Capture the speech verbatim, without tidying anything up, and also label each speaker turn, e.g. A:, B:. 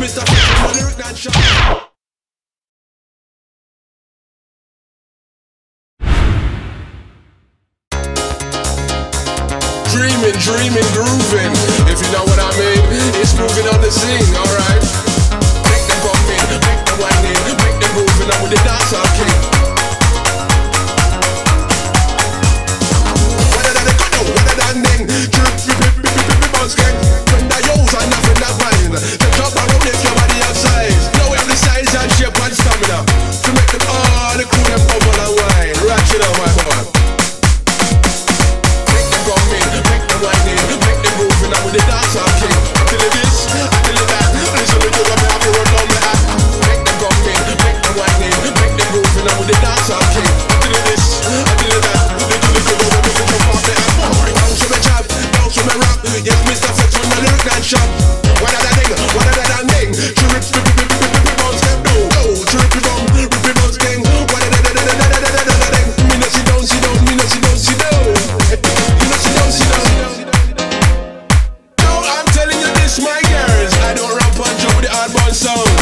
A: Mister Flex on the lyric and shot. Dreaming, dreaming, grooving. If you know what I mean, it's moving on the scene, alright? Make them bumping, make them whining, make them moving on with the dancehall king. What did I do? What did I ning? Drip, drip, drip, drip, drip, drip, bounce gang. When I use and nothing that wine. The top around if your body outside. Know we have the size and shape and stamina to make them all the crew them bubble and wine. Ratchet on my boy. The dancehall king, till it is, till it that. Listen to you, I'm happy run down my app. Make them coming, make them whining, make them moving. I'm with the dancehall king, till it is, till it that. They do the good over, make them jump off the app. Bounce from my job, bounce from my rap. Yes, Mister Flex on the lyric and shop. What did I ding? What did I ding? She rip, rip, rip, rip, rip, rip, bounce gang. No, no, she rip, rip, rip, rip, bounce gang. What did I ding? Me no sit down, sit down, me no sit down, sit down. Me no sit down, sit down. My girls, I don't rap and jump with the hard bun sound.